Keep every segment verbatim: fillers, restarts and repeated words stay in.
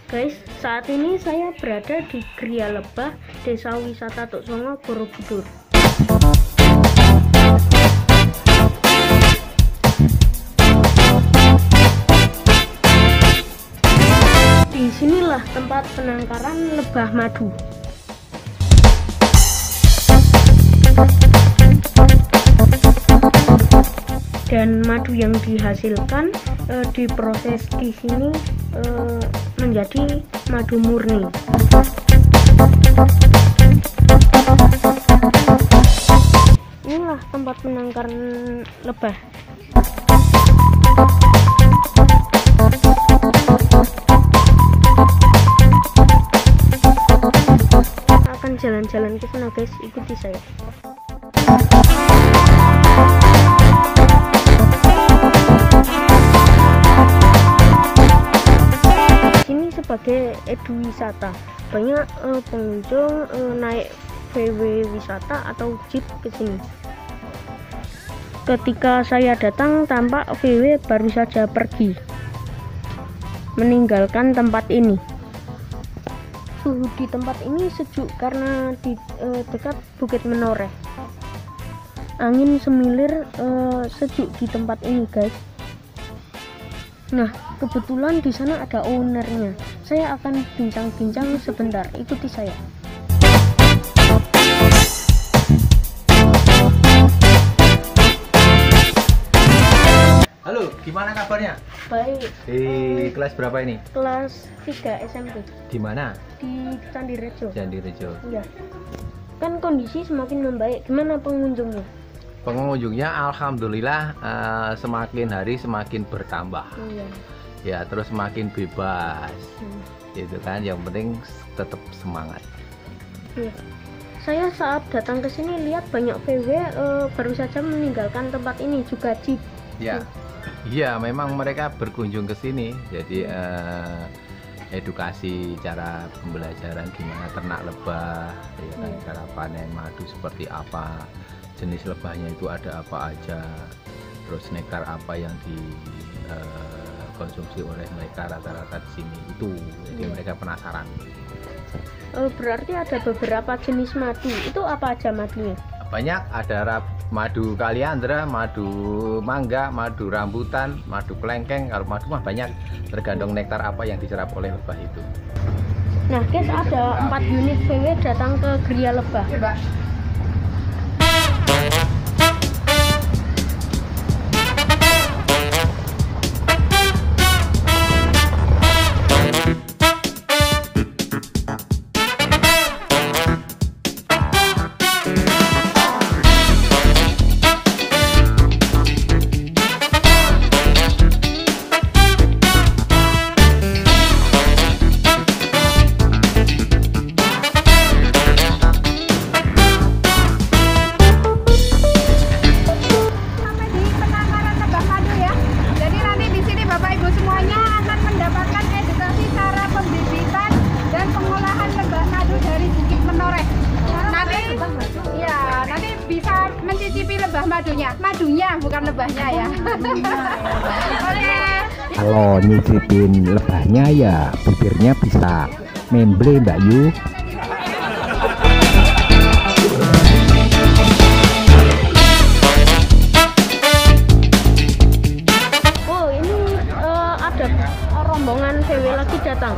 Guys, saat ini saya berada di Gria Lebah, Desa Wisata Tuk Songo, Borobudur. Disinilah tempat penangkaran lebah madu. Dan madu yang dihasilkan e, diproses di sini e, menjadi madu murni. Inilah tempat penangkaran lebah. Akan jalan-jalan ke sana guys, ikuti saya. Sebagai eduwisata, banyak uh, pengunjung uh, naik V W wisata atau jeep ke sini. Ketika saya datang, tampak V W baru saja pergi, meninggalkan tempat ini. Suhu di tempat ini sejuk karena di uh, dekat Bukit Menoreh. Angin semilir, uh, sejuk di tempat ini, guys. Nah, kebetulan di sana ada ownernya. Saya akan bincang-bincang sebentar. Ikuti saya. Halo, gimana kabarnya? Baik. Di kelas berapa ini? Kelas tiga S M P. Di mana? Di Candirejo. Candirejo. Iya. Kan kondisi semakin membaik. Gimana pengunjungnya? Pengunjungnya alhamdulillah uh, semakin hari semakin bertambah. Iya. Ya, terus semakin bebas. Hmm. Itu kan yang penting tetap semangat. Iya. Saya saat datang ke sini lihat banyak V W uh, baru saja meninggalkan tempat ini, juga jeep. Ya. Iya, memang mereka berkunjung ke sini. Jadi uh, edukasi cara pembelajaran gimana ternak lebah, ya kan, hmm. cara panen madu seperti apa. Jenis lebahnya itu ada apa aja, terus nektar apa yang dikonsumsi uh, oleh mereka rata-rata di sini itu, jadi hmm. mereka penasaran. Oh, berarti ada beberapa jenis madu, itu apa aja madunya? Banyak, ada madu kaliandra, madu mangga, madu rambutan, madu kelengkeng. Kalau madu mah banyak, tergantung nektar apa yang diserap oleh lebah itu. Nah guys, ada empat unit V W datang ke Gria Lebah. Lebah madunya, madunya bukan lebahnya ya. Oke. Kalau nyicipin lebahnya ya bibirnya bisa memble Mbak Yu. Oh, ini uh, ada rombongan V W lagi datang.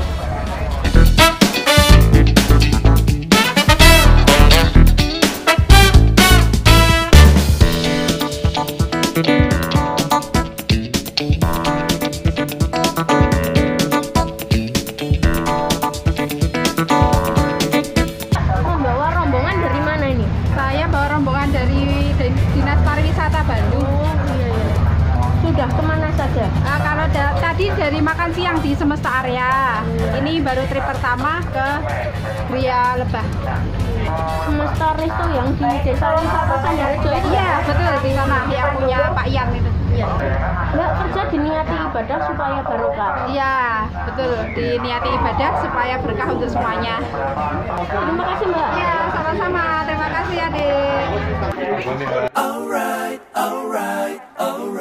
Membawa rombongan dari mana ini? Saya bawa rombongan dari Dinas Pariwisata Bandung. Oh, iya, iya. Sudah kemana saja? Nah, kalau da tadi dari makan siang di Semesta Area. Iya. Ini baru trip pertama ke Gria Lebah. Semesta Resto yang di Desa Wisata Candirejo itu? Iya, betul, di sana yang punya Pak Ian itu. Iya. Mbak kerja diniati ibadah supaya barokah. Iya, betul, diniati ibadah supaya berkah untuk semuanya. Terima kasih Mbak. Iya, sama-sama. Terima kasih Adik. Alright, alright,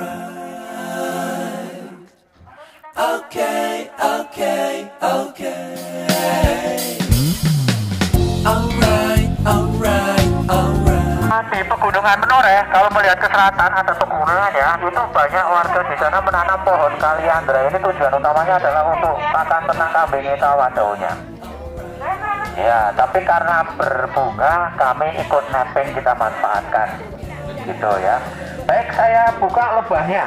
alright. Okay, okay, okay. Pegunungan Menoreh, kalau melihat ke selatan ada pegunungan ya, itu banyak warga di sana menanam pohon kaliandra. Ini tujuan utamanya adalah untuk pakan ternak kambing itu wadaunya. Ya, tapi karena berbunga, kami ikut nepeng, kita manfaatkan, gitu ya. Baik, saya buka lebahnya.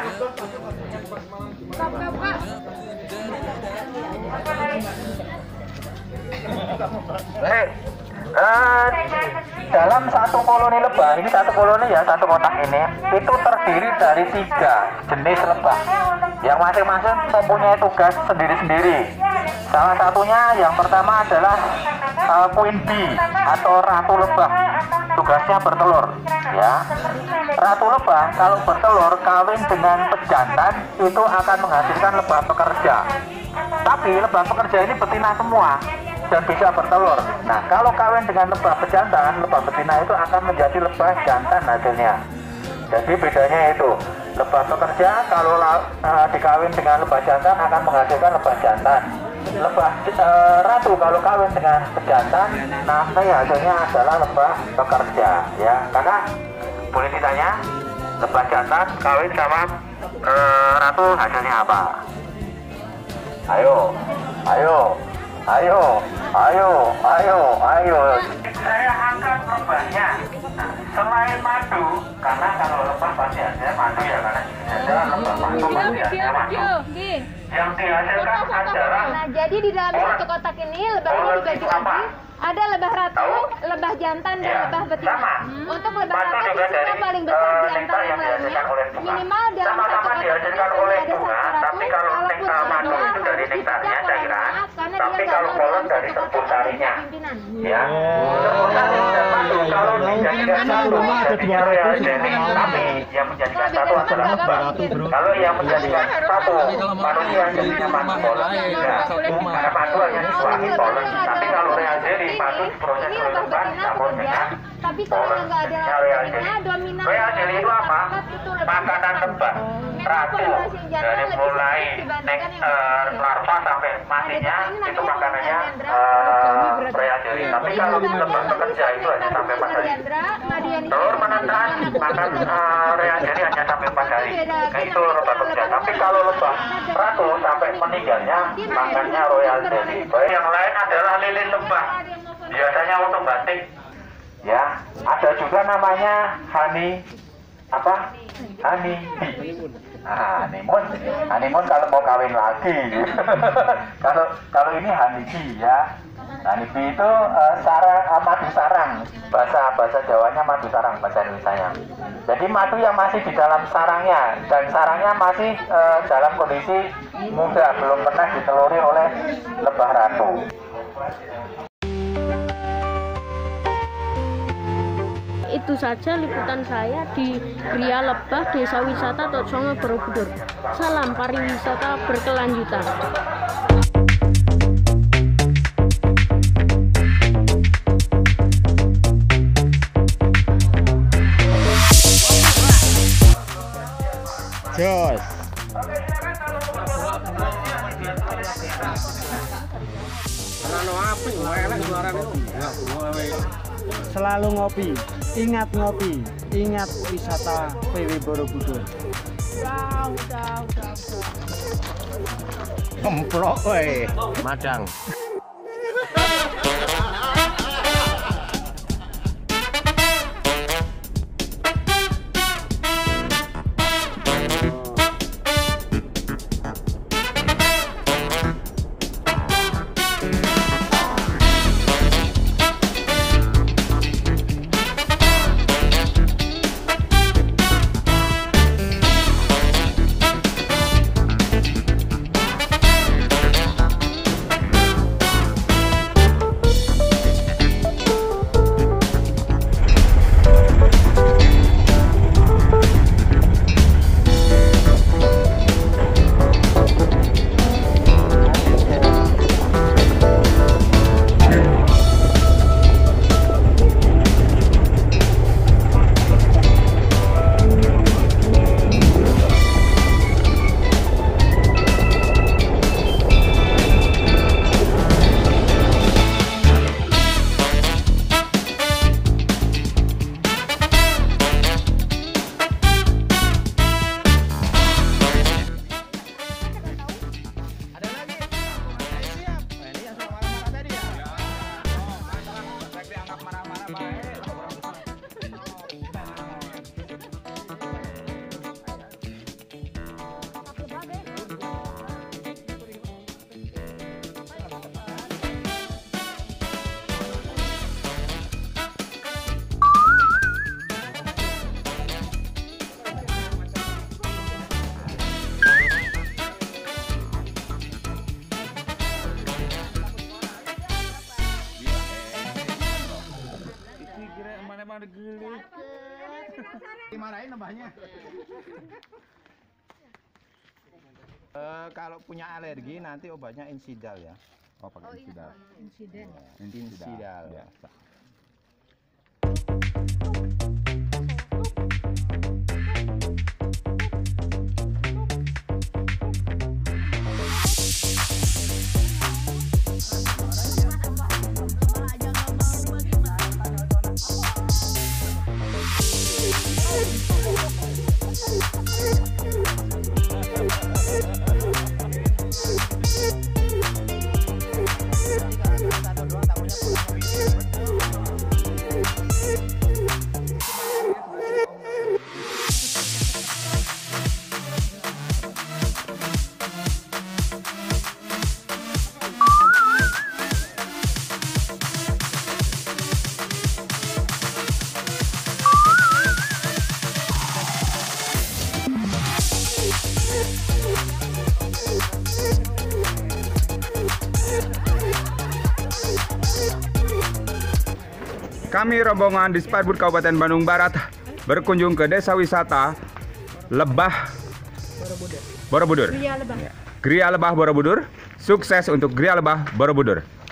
Baik. Uh, dalam satu koloni lebah, ini satu koloni ya, satu kotak ini, itu terdiri dari tiga jenis lebah yang masing-masing mempunyai tugas sendiri-sendiri. Salah satunya yang pertama adalah uh, queen bee atau ratu lebah, tugasnya bertelur ya. Ratu lebah kalau bertelur kawin dengan pejantan itu akan menghasilkan lebah pekerja. Tapi lebah pekerja ini betina semua dan bisa bertelur. Nah, kalau kawin dengan lebah pejantan, lebah betina itu akan menjadi lebah jantan hasilnya. Jadi bedanya itu, lebah pekerja kalau uh, dikawin dengan lebah jantan akan menghasilkan lebah jantan. Lebah uh, ratu kalau kawin dengan pejantan, nanti hasilnya adalah lebah pekerja ya. Karena boleh ditanya, lebah jantan kawin sama uh, ratu hasilnya apa? Ayo, ayo. Ayo, ayo, ayo, ayo. Saya angkat lebahnya. Selain madu, karena kalau lebah pasti hasilnya madu ya, karena ada lebah madu pasti hasilnya madu. Yang dihasilkan adalah. Nah, jadi di dalam satu kotak ini lebah ini dibagi lagi. Ada lebah ratu, lebah jantan, dan ya, lebah betina. sama. Untuk lebah Madu ratu juga dari yang paling besar uh, di antara yang lainnya. Minimal dalam satu sama-sama kotak ini dihasilkan sudah oleh ada satu bunga, ratu. tapi kalau Kalaupun nektar madu dua, itu dari harus nektarnya dipijak oleh cairan, maaf, karena tapi dia kalau nggak mau polon dalam dari satu kotak serpun sarinya. pimpinan. Ya, serpun sari dan madu kalau dijadikan satu jadinya royal jelly. Kami yang menjadikan satu adalah lebah. Kalau yang menjadikan satu manusia jadinya madu polon. Ya, karena madu hanya dikurangi polon. Tapi kalau royal jelly, madu diproses oleh lebah namun dengan tapi kalau polon. yang nggak ada Jadinya royal jelly. lakinya, dominan Royal jelly itu apa? Makanan lebah ratu dari mulai nektar larva sampai matinya itu makanannya uh, royal jelly. Tapi kalau lebah pekerja itu hanya sampai empat hari. Telur menetas makan uh, royal jelly hanya sampai empat hari. Nah, itu lebah pekerja. Tapi kalau lebah ratu sampai meninggalnya makannya royal jelly. Baik, yang lain adalah lilin lebah. Biasanya untuk batik. Ya, ada juga namanya honey apa? Honey bee. Ah, honeymoon. Honeymoon kalau mau kawin lagi. Kalau kalau ini honey bee ya. Honey bee itu uh, sarang, uh, madu sarang. Bahasa bahasa Jawanya madu sarang, bahasa Indonesianya. Jadi madu yang masih di dalam sarangnya dan sarangnya masih uh, dalam kondisi muda, belum pernah diteluri oleh lebah ratu. Itu saja liputan saya di Gria Lebah Desa Wisata Totsongo Borobudur. Salam pariwisata berkelanjutan. Jos. Selalu ngopi, ingat ngopi, ingat wisata P W Borobudur. Udah, udah, udah. Kemplok weh, Madang. Dimarahin lebahnya. Uh, kalau punya alergi nanti obatnya insidal ya. Oh, pakai insidal. Insiden. Insidal. Ya. Kami rombongan Disparbud Kabupaten Bandung Barat berkunjung ke desa wisata Lebah Borobudur. Gria Lebah. Gria Lebah Borobudur. Sukses untuk Gria Lebah Borobudur.